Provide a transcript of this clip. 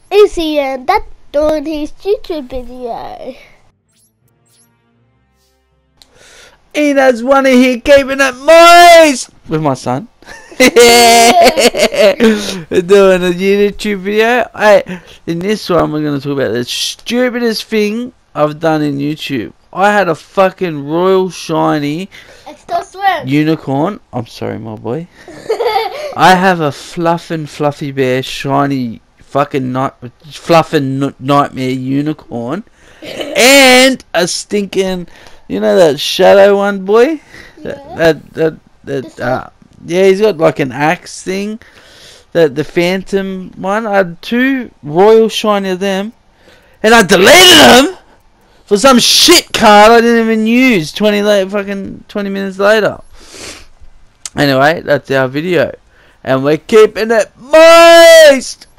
Izzy and that's doing his YouTube video. He does one of here keeping it moist with my son. We're doing a YouTube video. Hey, in this one we're going to talk about the stupidest thing I've done in YouTube. I had a fucking royal shiny unicorn. I'm sorry, my boy. I have a fluffy bear shiny fucking nightmare unicorn and a stinking, you know, that shadow one, boy. Yeah. Yeah, he's got like an axe thing. The phantom one. I had 2 royal shiny of them, and I deleted them for some shit card I didn't even use. 20 minutes later. Anyway, that's our video, and we're keeping it moist.